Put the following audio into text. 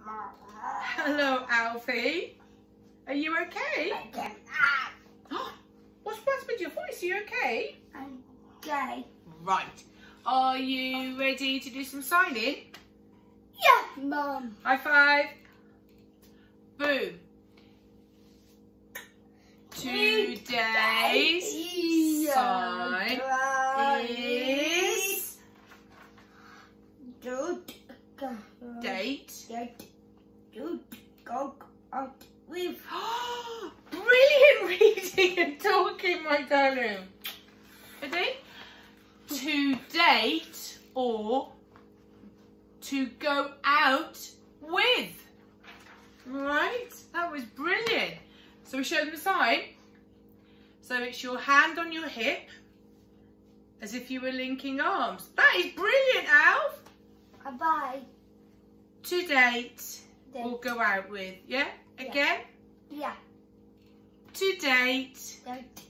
Hello, Alfie. Are you okay? What's with your voice? Are you okay? Okay. Right. Are you ready to do some signing? Yeah, Mum. High five. Boom. Today's sign is date. Go out with. Brilliant reading and talking, my darling. Ready? To date or to go out with. Right? That was brilliant. So we show them the sign. So it's your hand on your hip as if you were linking arms. That is brilliant, Alf. Bye. To date or go out with. Yeah? Again? Yeah. To date. Date.